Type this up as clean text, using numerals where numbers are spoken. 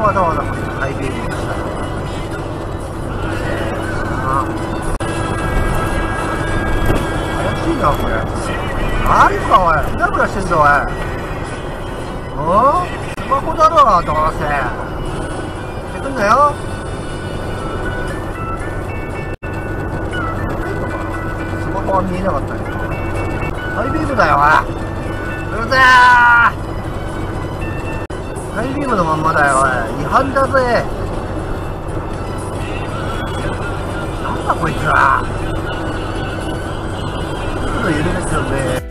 わざわざこれハイビームにしたの。怪しいなこれ。何かおい、ふらふらしてんぞおい。スマホだろどうせ。してくんなよ。スマホは見えなかったね。ハイビームだよおい。うるせー。ハイビームのまんまだよおい。違反だぜ。なんだこいつは。ちょっと緩めてるね。